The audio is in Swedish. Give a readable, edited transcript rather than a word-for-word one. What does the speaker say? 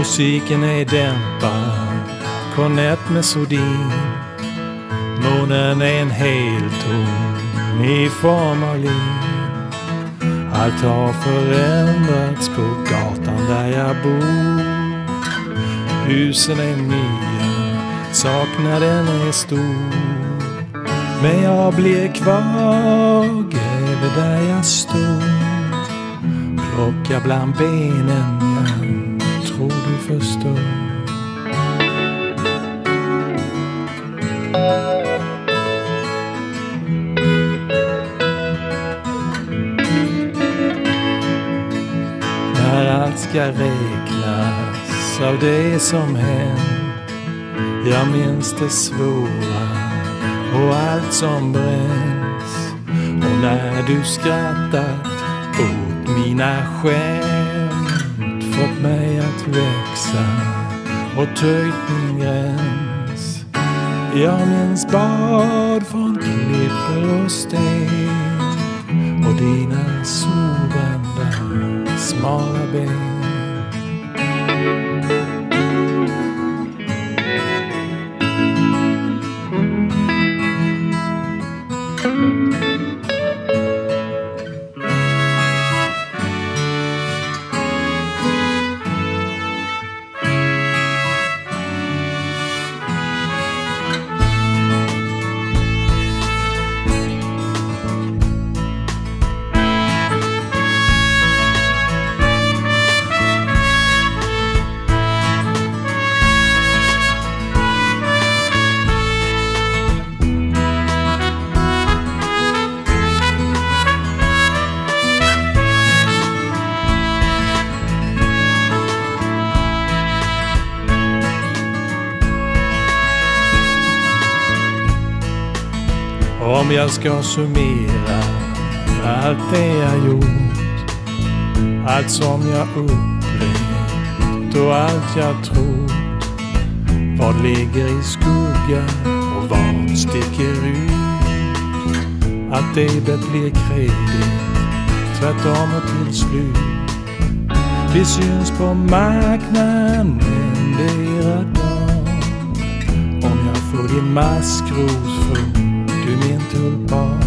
Musiken är dämpad, kornett med sordin. Månen är en helton i form av lin. Allt har förändrats på gatan där jag bor. Husen är nya, saknaden är stor. Men jag blir kvar, gräver där jag står. Plocka bland benen, jag tror du förstår. När allt ska räknas av det som hänt, jag minns det svåra och allt som bränns. Och när du skrattat åt mina skämt, fått mig att växa och töjt min gräns. Jag minns bad från klippor och sten och dina solbrända smala ben. Om jag ska summera allt det jag gjort, allt som jag upplevt och allt jag trott, vad ligger i skugga och vad sticker ut? Att debet blir kredit, tvärtom och till slut. Vi syns på marknaden endera dag. Om jag får din maskros full, du min tulpan.